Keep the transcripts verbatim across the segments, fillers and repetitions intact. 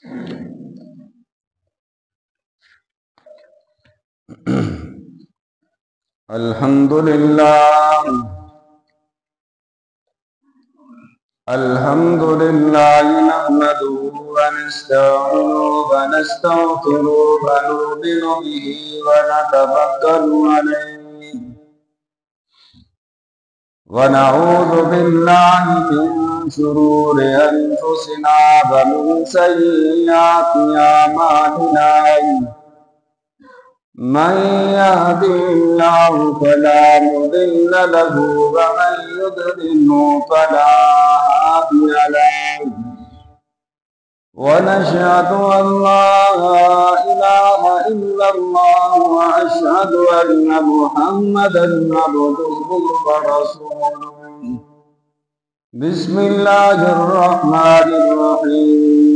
الحمدللہ الحمدللہ نحمده ونستعینه ونستغفره ونؤمن به ونتوکل علیہ ونعوذ باللہ من شرور انفسنا ومن سیئات اعمالنا من يهده الله فلا مضل له ومن يضلل فلا هادي له ونشهد أن لا إله إلا الله وأشهد أن محمدا عبده ورسوله بسم الله الرحمن الرحيم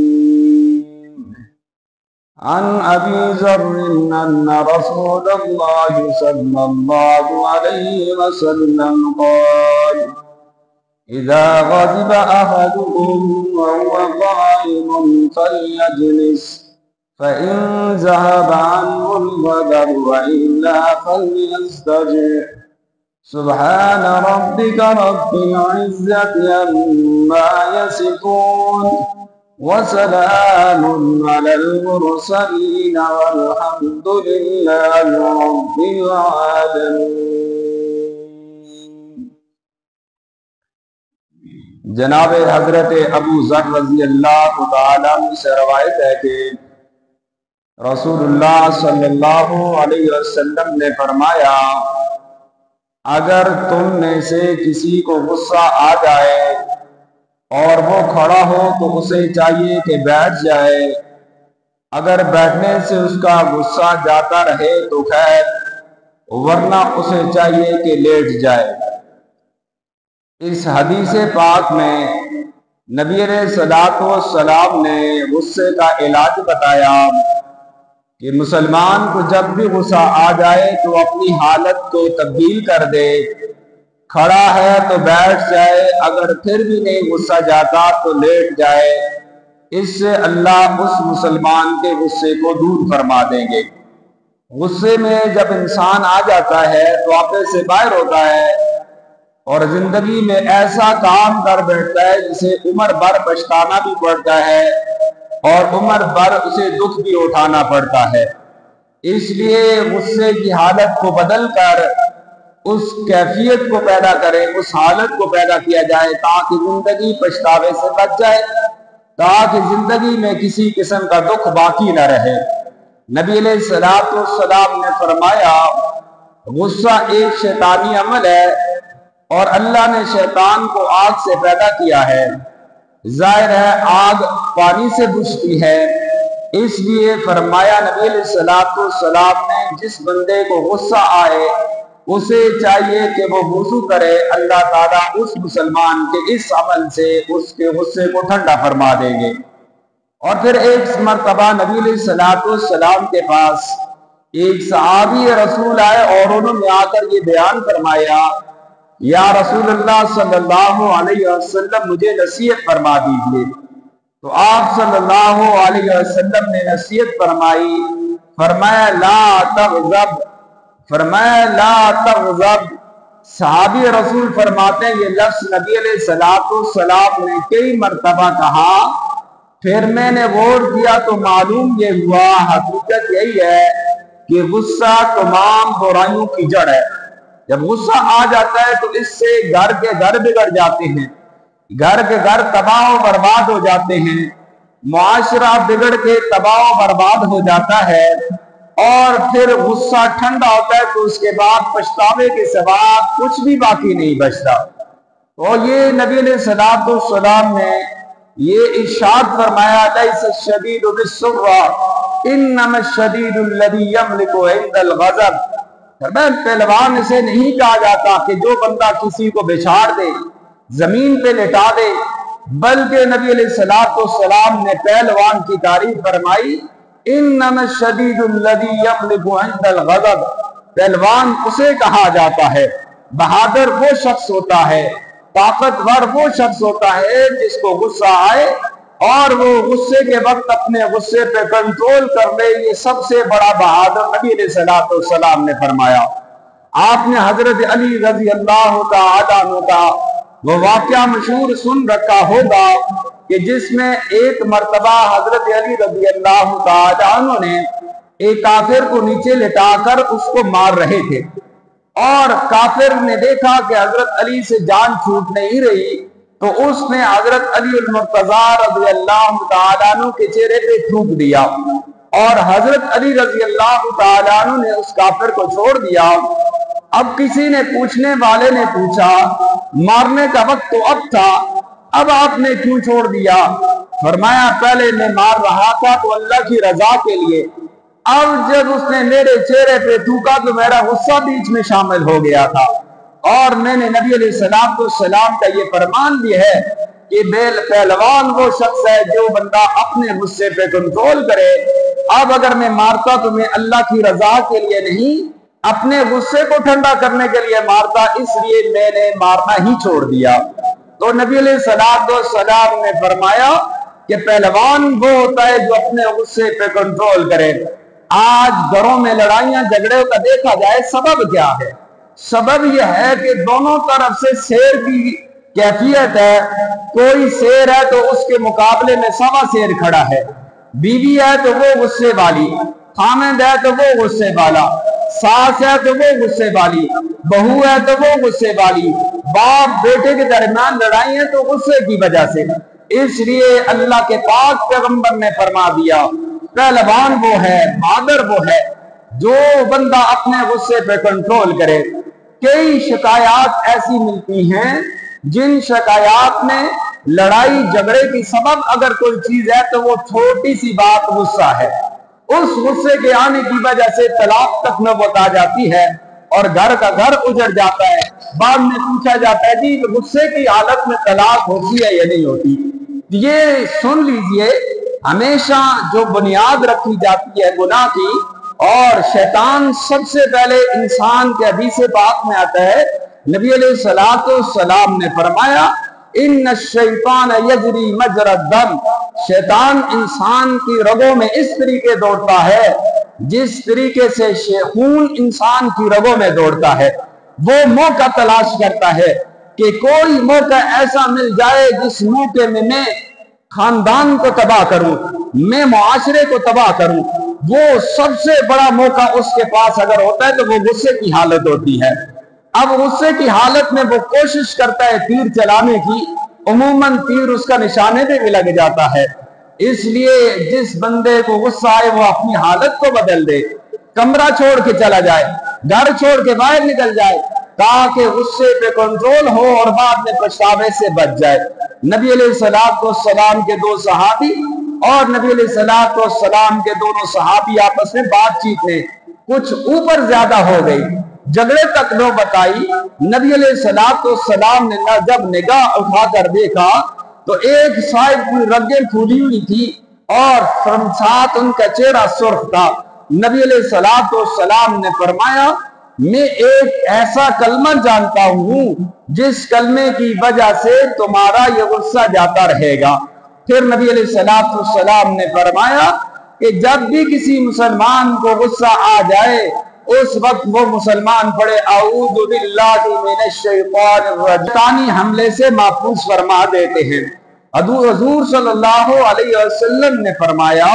عن أبي ذر أن رسول الله صلى الله عليه وسلم قال إذا غضب أحدكم وهو قائم فليجلس فإن ذهب عنه الغضب وإلا فليضطجع سبحان ربك رب العزة عما يصفون وسلام على المرسلين والحمد لله رب العالمين۔ جناب حضرت ابو ذر رضی اللہ تعالیٰ عنہ سے روایت ہے کہ رسول اللہ صلی اللہ علیہ وسلم نے فرمایا، اگر تم میں سے کسی کو غصہ آ جائے اور وہ کھڑا ہو تو اسے چاہیے کہ بیٹھ جائے، اگر بیٹھنے سے اس کا غصہ جاتا رہے تو خیر، ورنہ اسے چاہیے کہ لیٹ جائے۔ اس حدیث پاک میں نبی علیہ الصلوۃ والسلام نے غصے کا علاج بتایا کہ مسلمان کو جب بھی غصہ آ جائے تو اپنی حالت کو تبدیل کر دے، کھڑا ہے تو بیٹھ جائے، اگر پھر بھی نہیں غصہ جاتا تو لیٹ جائے، اس سے اللہ اس مسلمان کے غصے کو دور فرما دیں گے۔ غصے میں جب انسان آ جاتا ہے تو آپے سے باہر ہوتا ہے اور زندگی میں ایسا کام کر بیٹھتا ہے جسے عمر بھر پچھتانا بھی پڑتا ہے اور عمر بھر اسے دکھ بھی اٹھانا پڑتا ہے۔ اس لیے غصے کی حالت کو بدل کر اس کیفیت کو پیدا کرے، اس حالت کو پیدا کیا جائے تاکہ زندگی پچھتاوے سے بچ جائے، تاکہ زندگی میں کسی قسم کا دکھ باقی نہ رہے۔ نبی علیہ الصلوۃ والسلام نے فرمایا، غصہ ایک شیطانی عمل ہے اور اللہ نے شیطان کو آگ سے پیدا کیا ہے۔ ظاہر ہے آگ پانی سے بجھتی ہے، اس لیے فرمایا نبی علیہ الصلوۃ والسلام نے، جس بندے کو غصہ آئے اسے چاہیے کہ وہ وضو کرے، اللہ تعالیٰ اس مسلمان کے اس عمل سے اس کے غصے کو ٹھنڈا فرما دیں گے۔ اور پھر ایک مرتبہ نبی علیہ الصلوۃ والسلام کے پاس ایک صحابی رسول آئے اور انہوں نے آ کر یہ بیان فرمایا، یا رسول اللہ صلی اللہ علیہ وسلم مجھے نصیحت فرما دیجئے۔ تو آپ صلی اللہ علیہ وسلم نے نصیحت فرمائی، فرمایا لا تغضب، فرمایا لا تغضب۔ صحابی رسول فرماتے ہیں یہ لفظ نبی علیہ الصلوۃ والسلام نے کئی مرتبہ کہا، پھر میں نے غور کیا تو معلوم یہ ہوا حقیقت یہی ہے کہ غصہ تمام برائیوں کی جڑ ہے۔ جب غصہ آ جاتا ہے تو اس سے گھر کے گھر بگڑ جاتے ہیں، گھر کے گھر تباہ و برباد ہو جاتے ہیں، معاشرہ بگڑ کے تباہ و برباد ہو جاتا ہے، اور پھر غصہ ٹھنڈا ہوتا ہے تو اس کے بعد پچھتاوے کے سوا کچھ بھی باقی نہیں بچتا۔ تو یہ نبی علیہ الصلوۃ والسلام نے یہ ارشاد فرمایا، لیس الشدید بالسرعہ انما الشدید الذی یملک عند الغضب۔ پہلوان اسے نہیں کہا جاتا کہ جو بندہ کسی کو بچھاڑ دے، زمین پہ لٹا دے، بلکہ نبی علیہ الصلوۃ والسلام نے پہلوان کی تعریف فرمائی، انما الشدید الذی یملک عند الغضب۔ پہلوان اسے کہا جاتا ہے، بہادر وہ شخص ہوتا ہے، طاقتور وہ شخص ہوتا ہے جس کو غصہ آئے اور وہ غصے کے وقت اپنے غصے پہ کنٹرول کر لے، یہ سب سے بڑا بہادر نبی علیہ الصلوۃ والسلام نے فرمایا۔ آپ نے حضرت علی رضی اللہ تعالیٰ عنہ کا وہ واقعہ مشہور سن رکھا ہوگا کہ جس میں ایک مرتبہ حضرت علی رضی اللہ تعالیٰ عنہ نے ایک کافر کو نیچے لٹا کر اس کو مار رہے تھے، اور کافر نے دیکھا کہ حضرت علی سے جان چھوٹ نہیں رہی، تو اس نے حضرت علی المرتضیٰ رضی اللہ تعالیٰ عنہ کے چہرے پہ تھوک دیا، اور حضرت علی رضی اللہ تعالیٰ عنہ نے اس کافر کو چھوڑ دیا۔ اب کسی نے پوچھنے والے نے پوچھا، مارنے کا وقت تو اب تھا، اب آپ نے کیوں چھوڑ دیا؟ فرمایا پہلے میں مار رہا تھا تو اللہ کی رضا کے لیے، اب جب اس نے میرے چہرے پہ تھوکا تو میرا غصہ بیچ میں شامل ہو گیا تھا، اور میں نے نبی علیہ الصلوۃ والسلام کا یہ فرمان بھی ہے کہ پہلوان وہ شخص ہے جو بندہ اپنے غصے پہ کنٹرول کرے۔ اب اگر میں مارتا تو میں اللہ کی رضا کے لیے نہیں، اپنے غصے کو ٹھنڈا کرنے کے لیے مارتا، اس لیے میں نے مارنا ہی چھوڑ دیا۔ تو نبی علیہ الصلوۃ والسلام نے فرمایا کہ پہلوان وہ ہوتا ہے جو اپنے غصے پہ کنٹرول کرے۔ آج گھروں میں لڑائیاں جھگڑے کا دیکھا جائے، سبب کیا ہے؟ سبب یہ ہے کہ دونوں طرف سے شیر کی کیفیت ہے، کوئی شیر ہے تو اس کے مقابلے میں سوا شیر کھڑا ہے، بیوی ہے تو وہ غصے والی، خامند ہے تو وہ غصے والا، ساس ہے تو وہ غصے والی، بہو ہے تو وہ غصے والی، باپ بیٹے کے درمیان لڑائی ہے تو غصے کی وجہ سے۔ اس لیے اللہ کے پاک پیغمبر نے فرما دیا پہلوان وہ ہے، بہادر وہ ہے جو بندہ اپنے غصے پہ کنٹرول کرے۔ کئی شکایات ایسی ملتی ہیں جن شکایات میں لڑائی جھگڑے کی سبب اگر کوئی چیز ہے تو وہ چھوٹی سی بات غصہ ہے، اس غصے کے آنے کی وجہ سے طلاق تک نوبت آ جاتی ہے اور گھر کا گھر اجڑ جاتا ہے۔ بعد میں پوچھا جاتا ہے جی غصے کی حالت میں طلاق ہوتی ہے یا نہیں ہوتی؟ یہ سن لیجئے، ہمیشہ جو بنیاد رکھی جاتی ہے گناہ کی، اور شیطان سب سے پہلے انسان کے حدیث پاک میں آتا ہے، نبی علیہ الصلوۃ والسلام نے فرمایا ان الشیطان یجری مجری الدم، شیطان انسان کی رگوں میں اس طریقے دوڑتا ہے جس طریقے سے خون انسان کی رگوں میں دوڑتا ہے۔ وہ موقع تلاش کرتا ہے کہ کوئی موقع ایسا مل جائے جس موقع میں میں خاندان کو تباہ کروں، میں معاشرے کو تباہ کروں۔ وہ سب سے بڑا موقع اس کے پاس اگر ہوتا ہے تو وہ غصے کی حالت ہوتی ہے۔ اب غصے کی حالت میں وہ کوشش کرتا ہے تیر چلانے کی، عموماً تیر اس کا نشانے پہ بھی لگ جاتا ہے۔ اس لیے جس بندے کو غصہ آئے وہ اپنی حالت کو بدل دے، کمرہ چھوڑ کے چلا جائے، گھر چھوڑ کے باہر نکل جائے تاکہ غصے پہ کنٹرول ہو اور بعد میں پچھتاوے سے بچ جائے۔ نبی علیہ الصلوۃ والسلام کے دو صحابی اور نبی علیہ الصلوۃ والسلام کے دونوں صحابی آپس میں بات چیت میں کچھ اوپر زیادہ ہو گئی، جھگڑے تک نوبت آئی۔ نبی علیہ الصلوۃ والسلام نے جب نگاہ اٹھا کر دیکھا تو ایک صاحب کی رگیں پھولی ہوئی تھی اور ساتھ ان کا چہرہ سرخ تھا۔ نبی علیہ الصلوۃ والسلام نے فرمایا میں ایک ایسا کلمہ جانتا ہوں جس کلمے کی وجہ سے تمہارا یہ غصہ جاتا رہے گا۔ پھر نبی علیہ الصلوۃ والسلام نے فرمایا کہ جب بھی کسی مسلمان کو غصہ آ جائے اس وقت وہ مسلمان پڑھے اعوذ باللہ من الشیطان الرجیم، شیطانی حملے سے محفوظ فرما دیتے ہیں۔ حضور صلی اللہ علیہ وسلم نے فرمایا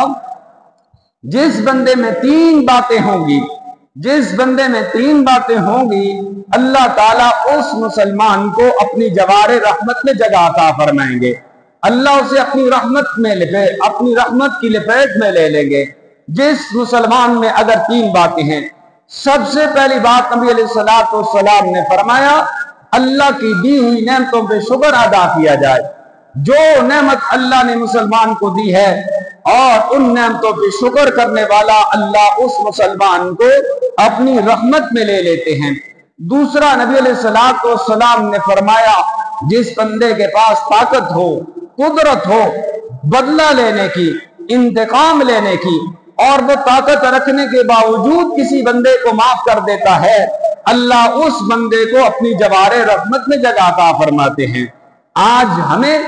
جس بندے میں تین باتیں ہوں گی جس بندے میں تین باتیں ہوں گی اللہ تعالیٰ اس مسلمان کو اپنی جوار رحمت میں جگہ عطا فرمائیں گے، اللہ اسے اپنی رحمت میں لپیٹ اپنی رحمت کی لپیٹ میں لے لیں گے۔ جس مسلمان میں اگر تین باتیں ہیں، سب سے پہلی بات نبی علیہ الصلوۃ والسلام نے فرمایا اللہ کی دی ہوئی نعمتوں پہ شکر ادا کیا جائے۔ جو نعمت اللہ نے مسلمان کو دی ہے اور ان نعمتوں پہ شکر کرنے والا اللہ اس مسلمان کو اپنی رحمت میں لے لیتے ہیں۔ دوسرا نبی علیہ الصلوۃ والسلام نے فرمایا جس بندے کے پاس طاقت ہو، قدرت ہو بدلہ لینے کی، انتقام لینے کی، اور وہ طاقت رکھنے کے باوجود کسی بندے کو معاف کر دیتا ہے، اللہ اس بندے کو اپنی جوار رحمت میں جگہ عطا فرماتے ہیں۔ آج ہمیں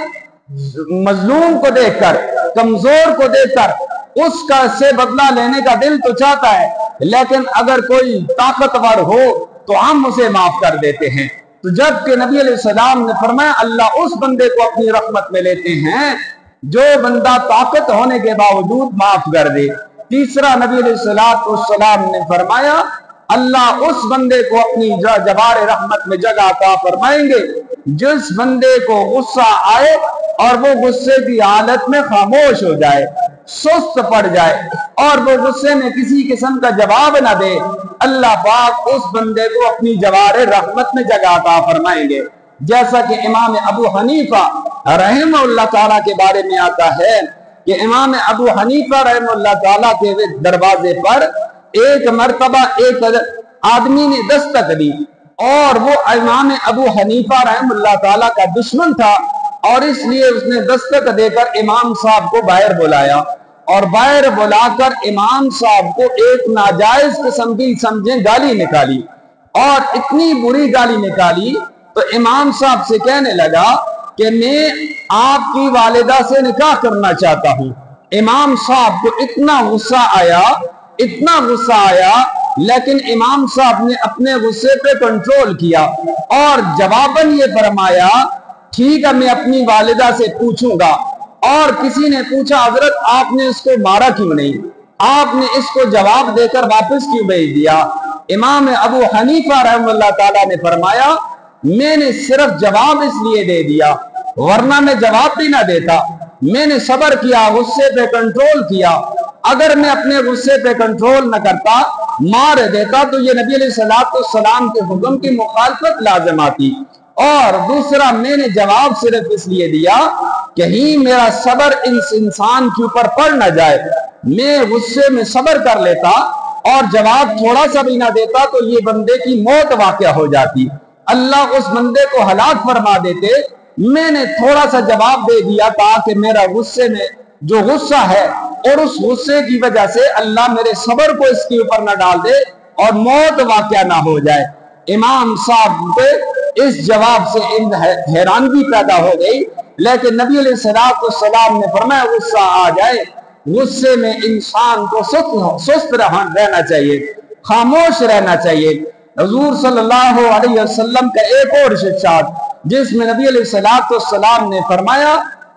مظلوم کو دیکھ کر، کمزور کو دیکھ کر اس کا سے بدلہ لینے کا دل تو چاہتا ہے، لیکن اگر کوئی طاقتور ہو تو ہم اسے معاف کر دیتے ہیں۔ تو جب کہ نبی علیہ السلام نے فرمایا اللہ اس بندے کو اپنی رحمت میں لیتے ہیں جو بندہ طاقت ہونے کے باوجود معاف کر دے۔ تیسرا نبی علیہ السلام نے فرمایا اللہ اس بندے کو اپنی جبار رحمت میں جگہ عطا فرمائیں گے جس بندے کو غصہ آئے اور وہ غصے کی حالت میں خاموش ہو جائے، سست پڑ جائے اور وہ غصے میں کسی قسم کا جواب نہ دے، اللہ پاک اس بندے کو اپنی جوار رحمت میں جگہ عطا فرمائیں گے۔ جیسا کہ امام ابو حنیفہ رحمہ اللہ تعالیٰ کے بارے میں آتا ہے کہ امام ابو حنیفہ رحمہ اللہ تعالیٰ کے دروازے پر ایک مرتبہ ایک آدمی نے دستک دی اور وہ امام ابو حنیفہ رحمہ اللہ تعالیٰ کا دشمن تھا، اور اس لیے اس نے دستک دے کر امام صاحب کو باہر بلایا اور باہر بلا کر امام صاحب کو ایک ناجائز قسم کی سمجھیں گالی نکالی، اور اتنی بری گالی نکالی تو امام صاحب سے کہنے لگا کہ میں آپ کی والدہ سے نکاح کرنا چاہتا ہوں۔ امام صاحب کو اتنا غصہ آیا اتنا غصہ آیا لیکن امام صاحب نے اپنے غصے پہ کنٹرول کیا اور جواباً یہ فرمایا ٹھیک ہے میں اپنی والدہ سے پوچھوں گا۔ اور کسی نے پوچھا حضرت آپ نے اس کو مارا کیوں نہیں، آپ نے اس کو جواب دے کر واپس کیوں بھیج دیا؟ امام ابو حنیفہ رحمہ اللہ تعالیٰ نے فرمایا میں نے صرف جواب اس لیے دے دیا ورنہ میں جواب بھی نہ دیتا، میں نے صبر کیا، غصے پہ کنٹرول کیا، اگر میں اپنے غصے پہ کنٹرول نہ کرتا مار دیتا تو یہ نبی علیہ السلام کے حکم کی مخالفت لازم آتی۔ اور دوسرا میں نے جواب صرف اس لیے دیا کہیں میرا صبر اس انسان کے اوپر پڑ نہ جائے، میں غصے میں صبر کر لیتا اور جواب تھوڑا سا بھی نہ دیتا تو یہ بندے کی موت واقع ہو جاتی، اللہ اس بندے کو ہلاک فرما دیتے۔ میں نے تھوڑا سا جواب دے دیا تاکہ میرا غصے میں جو غصہ ہے اور اس غصے کی وجہ سے اللہ میرے صبر کو اس کے اوپر نہ ڈال دے اور موت واقع نہ ہو جائے۔ امام صاحب پہ اس جواب سے حیرانگی پیدا ہو گئی، لیکن نبی علیہ السلام نے فرمایا غصہ آ جائے غصے میں انسان کو سست رہنا چاہیے، خاموش رہنا چاہیے۔ حضور صلی اللہ علیہ وسلم کا ایک اور ارشاد جس میں نبی علیہ السلام نے فرمایا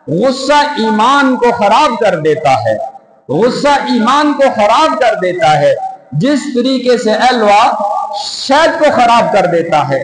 غصہ ایمان کو خراب کر دیتا ہے، غصہ ایمان کو خراب کر دیتا ہے جس طریقے سے الوا شہد کو خراب کر دیتا ہے۔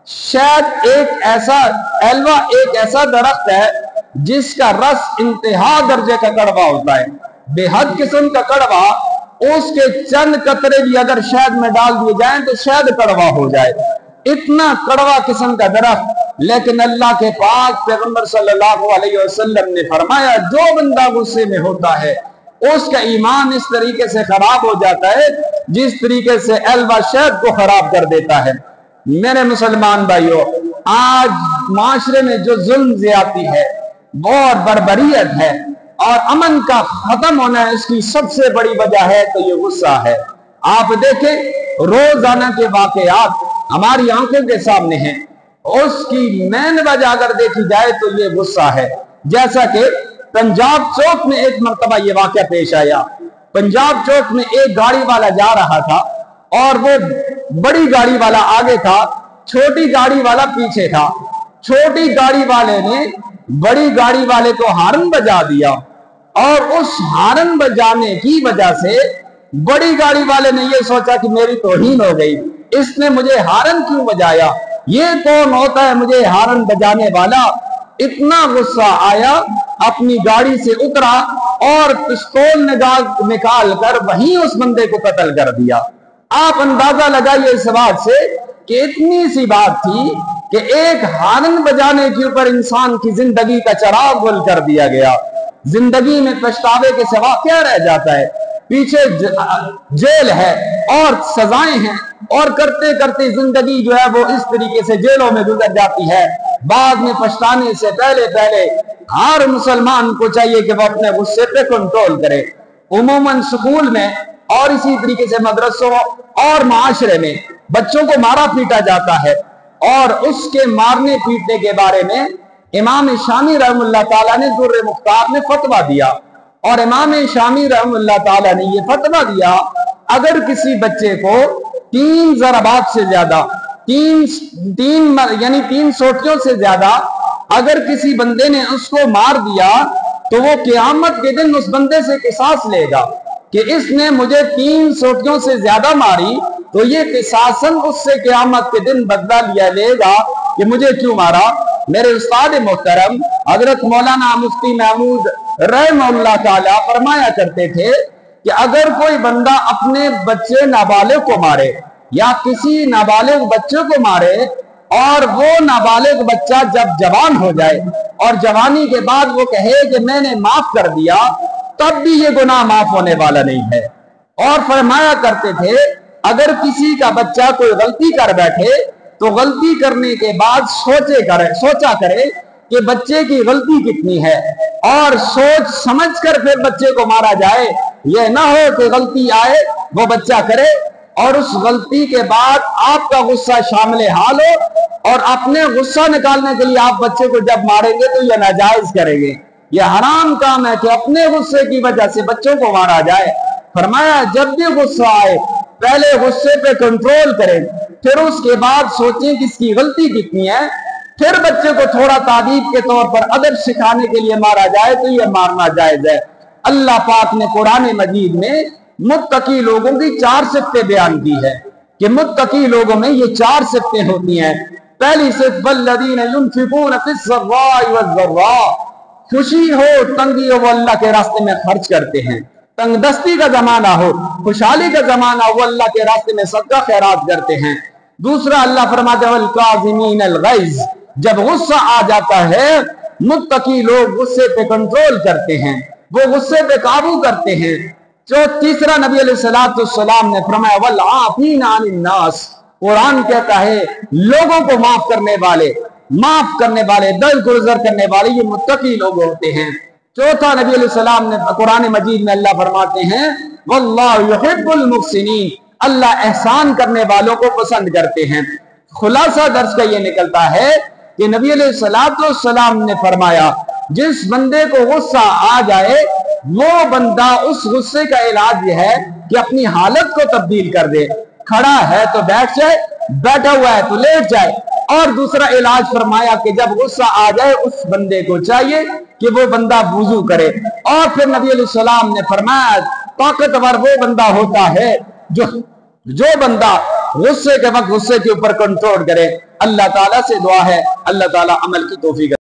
شہد ایک ایسا الوا ایک ایسا درخت ہے جس کا رس انتہا درجے کا کڑوا ہوتا ہے، بے حد قسم کا کڑوا، اس کے چند قطرے بھی اگر شہد میں ڈال دیے جائیں تو شہد کڑوا ہو جائے، اتنا کڑوا قسم کا درخت۔ لیکن اللہ کے پاک پیغمبر صلی اللہ علیہ وسلم نے فرمایا جو بندہ غصے میں ہوتا ہے اس کا ایمان اس طریقے سے خراب ہو جاتا ہے جس طریقے سے الوا شہد کو خراب کر دیتا ہے۔ میرے مسلمان بھائیوں، آج معاشرے میں جو ظلم زیادتی ہے اور بربریت ہے اور امن کا ختم ہونا ہے، اس کی سب سے بڑی وجہ ہے تو یہ غصہ ہے۔ آپ دیکھیں روزانہ کے واقعات ہماری آنکھوں کے سامنے ہیں، اس کی مین وجہ اگر دیکھی جائے تو یہ غصہ ہے۔ جیسا کہ پنجاب چوک میں ایک مرتبہ یہ واقعہ پیش آیا، پنجاب چوک میں ایک گاڑی والا جا رہا تھا اور وہ بڑی گاڑی والا آگے تھا، چھوٹی گاڑی والا پیچھے تھا۔ چھوٹی گاڑی والے نے بڑی گاڑی والے کو ہارن بجا دیا اور اس ہارن بجانے کی وجہ سے بڑی گاڑی والے نے یہ سوچا کہ میری توہین ہو گئی، اس نے مجھے ہارن کیوں بجایا، یہ کون ہوتا ہے مجھے ہارن بجانے والا؟ اتنا غصہ آیا، اپنی گاڑی سے اترا اور پستول نکال کر وہیں اس بندے کو قتل کر دیا۔ آپ اندازہ لگائیے اس بات سے کہ اتنی سی بات تھی کہ ایک ہارن بجانے کے اوپر انسان کی زندگی کا چراغ گل کر دیا گیا۔ زندگی میں پچھتاوے کے سوا کیا رہ جاتا ہے؟ پیچھے جیل ہے اور سزائیں ہیں اور کرتے کرتے زندگی جو ہے وہ اس طریقے سے جیلوں میں گزر جاتی ہے۔ بعد میں پچھتانے سے پہلے پہلے ہر مسلمان کو چاہیے کہ وہ اپنے غصے پہ کنٹرول کرے۔ عموماً سکول میں اور اسی طریقے سے مدرسوں اور معاشرے میں بچوں کو مارا پیٹا جاتا ہے، اور اس کے مارنے پیٹنے کے بارے میں امام شامی رحم اللہ تعالیٰ نے در مختار میں فتویٰ دیا، اور امام شامی رحم اللہ تعالیٰ نے یہ فتویٰ دیا اگر کسی بچے کو تین ضربات سے زیادہ تین تین یعنی تین سوٹیوں سے زیادہ اگر کسی بندے نے اس کو مار دیا تو وہ قیامت کے دن اس بندے سے قصاص لے گا کہ اس نے مجھے تین سوٹیوں سے زیادہ ماری، تو یہ قصاصاً اس سے قیامت کے دن بدلہ لیا لے گا کہ مجھے کیوں مارا۔ میرے استاد محترم حضرت مولانا مفتی محمود رحمہ اللہ تعالی فرمایا کرتے تھے کہ اگر کوئی بندہ اپنے بچے نابالغ کو مارے یا کسی نابالغ بچے کو مارے اور وہ نابالغ بچہ جب جوان ہو جائے اور جوانی کے بعد وہ کہے کہ میں نے معاف کر دیا، تب بھی یہ گناہ معاف ہونے والا نہیں ہے۔ اور فرمایا کرتے تھے اگر کسی کا بچہ کوئی غلطی کر بیٹھے تو غلطی کرنے کے بعد سوچے کرے سوچا کرے کہ بچے کی غلطی کتنی ہے، اور سوچ سمجھ کر پھر بچے کو مارا جائے۔ یہ نہ ہو کہ غلطی آئے وہ بچہ کرے اور اس غلطی کے بعد آپ کا غصہ شامل حال ہو اور اپنے غصہ نکالنے کے لیے آپ بچے کو جب ماریں گے تو یہ ناجائز کریں گے۔ یہ حرام کام ہے کہ اپنے غصے کی وجہ سے بچوں کو مارا جائے۔ فرمایا جب بھی غصہ آئے پہلے غصے پہ کنٹرول کریں، پھر اس کے بعد سوچیں کس کی غلطی کتنی ہے، پھر بچے کو تھوڑا تعدیب کے طور پر ادب سکھانے کے لیے مارا جائے تو یہ مارنا جائز ہے۔ اللہ پاک نے قرآن مجید میں متقی لوگوں کی چار صفتیں بیان کی ہے کہ متقی لوگوں میں یہ چار صفتیں ہوتی ہیں۔ پہلی صفت والذین ينفقون فی السراء والضراء، خوشی ہو تنگی ہو وہ اللہ کے راستے میں خرچ کرتے ہیں، تنگ دستی کا زمانہ ہو خوشحالی کا زمانہ ہو وہ اللہ کے راستے میں صدقہ خیرات کرتے ہیں۔ دوسرا اللہ فرماتے ہیں والکاظمین الغیظ، جب غصہ آ جاتا ہے متقی لوگ غصے پہ کنٹرول کرتے ہیں، وہ غصے پہ قابو کرتے ہیں۔ جو تیسرا نبی علیہ السلام نے فرمایا والعافین عن الناس، قرآن کہتا ہے لوگوں کو معاف کرنے والے معاف کرنے والے درگزر کرنے والے یہ متقی لوگ ہوتے ہیں۔ چوتھا نبی علیہ السلام نے قرآن مجید میں اللہ فرماتے ہیں واللہ یحب المحسنین، اللہ احسان کرنے والوں کو پسند کرتے ہیں۔ خلاصہ درس کا یہ نکلتا ہے کہ نبی علیہ السلام نے فرمایا جس بندے کو غصہ آ جائے وہ بندہ اس غصے کا علاج یہ ہے کہ اپنی حالت کو تبدیل کر دے، کھڑا ہے تو بیٹھ جائے، بیٹھا ہوا ہے تو لیٹ جائے۔ اور دوسرا علاج فرمایا کہ جب غصہ آ جائے اس بندے کو چاہیے کہ وہ بندہ وضو کرے۔ اور پھر نبی علیہ السلام نے فرمایا طاقتور وہ بندہ ہوتا ہے جو جو بندہ غصے کے وقت غصے کے اوپر کنٹرول کرے۔ اللہ تعالیٰ سے دعا ہے اللہ تعالیٰ عمل کی توفیق